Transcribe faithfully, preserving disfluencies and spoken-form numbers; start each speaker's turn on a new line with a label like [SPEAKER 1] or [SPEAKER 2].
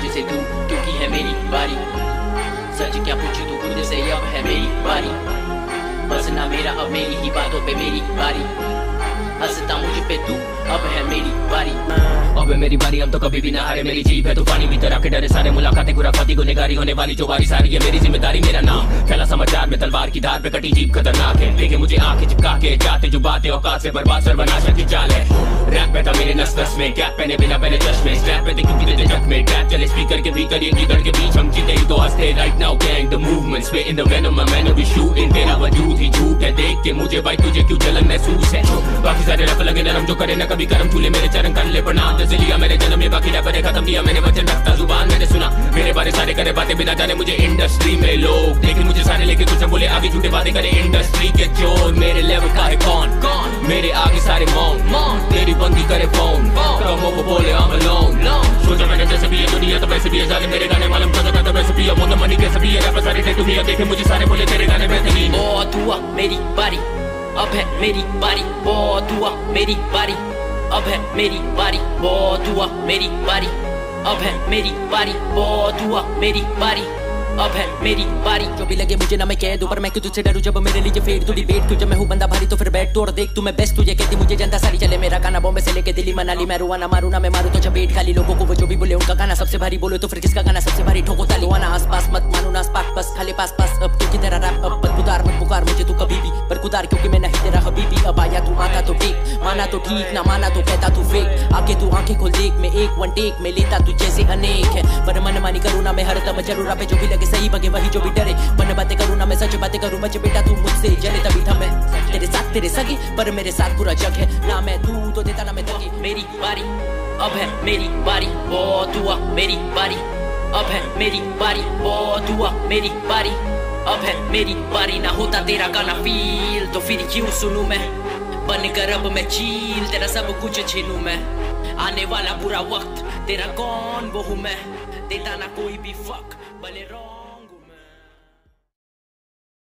[SPEAKER 1] मुझसे तू, क्योंकि है मेरी बारी। सच क्या पूछूं तू खुद से, अब है मेरी बारी। बस ना मेरा अब मेरी ही बातों पे मेरी बारी। हंसता मुझ पे तू, अब है मेरी बारी।
[SPEAKER 2] अब है मेरी बारी, अब तो कभी भी ना हारे मेरी जीप है तूफानी भीतर आके डरे सारे मुलाकातें खुराफाती गुनहगारी होने वाली जो बारी सारी है मेरी जिम्मेदारी। मेरा नाम फैला समाचार में तलवार की धार पे कटी जीप खतरनाक है। देखे मुझे आंखें चिपका के जाते जो बातें औकात से बर्बाद सर्वनाशा की चाल है। रैप पे था मेरे नस नस में, कैप पहने बिना पहने चश्मे, स्ट्रैप पे थे क्योंकि तेरे जख्म में, ट्रैप चले स्पीकर के भीतर ये कीकड़ के बीच हम जीते ही तो हंसते। Right now gang the movement spay in the venom man we shooting. तेरा वजूद ही झूठ है, देख के मुझे भाई तुझे क्यों जलन महसूस है। बाकी सारे रफ लगे नरम जो करे ना कभी करम, चूल्हे मेरे चरण कर ले प्रणाम। जैसे लिया मेरे जन्म में बाकी रैपर ने खत्म किया मैंने वचन रखता जुबान मैंने सुना। मेरे बारे सारे करे बातें बिना जाने मुझे इंडस्ट्री में लोग लेकिन मुझे सारे लेके कुछ बोले आगे झूठे बातें करे इंडस्ट्री के चोर। मेरे लेवल का है कौन कौन मेरे आगे सारे मौन मौन। तेरी बंदी करे फोन कमों को बोले I'm alone। सोचा मैंने जैसे भी ये दुनिया तो वैसे भी है जाने मेरे गाने मालूम था तो वैसे भी है मोन मनी कैसे भी है रैपर सारे टेटू भी है। देखे मुझे सारे बोले तेरे गाने बेहतरीन।
[SPEAKER 1] बहुत हुआ मेरी बारी, अब है मेरी बारी। बहुत हुआ मेरी बारी, अब है मेरी बारी। बहुत हुआ मेरी बारी, अब है मेरी बारी। बहुत हुआ मेरी बारी, अब है मेरी बारी। जो भी लगे मुझे ना मैं कह दूं पर मैं क्यों तुझसे डरूं जब मेरे लिए फेर तू डिबेट क्यों। जब मैं हूं बंदा भारी तो फिर बैठ तोड़ देख तू मैं बेस्ट तुझे कहती मुझे जनता सारी चले। मेरा गाना बॉम्बे से लेके दिल्ली मनाली मैं रुआ ना मारू ना मैं मारू तो चपेट खाली। लोगों को वो जो भी बोले उनका गाना सबसे भारी बोलो तो फिर किसका गाना सबसे भारी। ठोको ताली आना आस पास मत मानो नास पाक बस खाली पास पास। अब क्योंकि तेरा रैप अब पर कुदार मत पुकार मुझे तू कभी भी पर कुदार क्योंकि मैं नहीं तेरा हबीबी। अब आया तू माता तो ठीक माना तो ठीक ना माना तो कहता तू फेक। आगे तू आंखें खोल देख मैं एक वन टेक में लेता तू जैसे अनेक है। पर मन मानी करूँ ना मैं हर दम जरूर पे जो भी लगे सही बगे वही जो भी डरे। मन बातें करूँ ना मैं सच बातें करूँ बच बेटा तू मुझसे जले तभी था मैं तेरे साथ तेरे सगे पर मेरे साथ पूरा जग है। ना मैं तू तो देता ना मैं दगे। मेरी बारी, अब है मेरी बारी। बहुत हुआ मेरी बारी, अब है मेरी बारी। बहुत हुआ मेरी बारी, अब है मेरी बारी। ना होता तेरा गाना फील तो फिर क्यों सुनूं मैं। बनकर अब मैं चील तेरा सब कुछ छीनूं मैं। आने वाला बुरा वक्त तेरा कौन वो हूँ मैं। देता ना कोई भी फक भले रॉ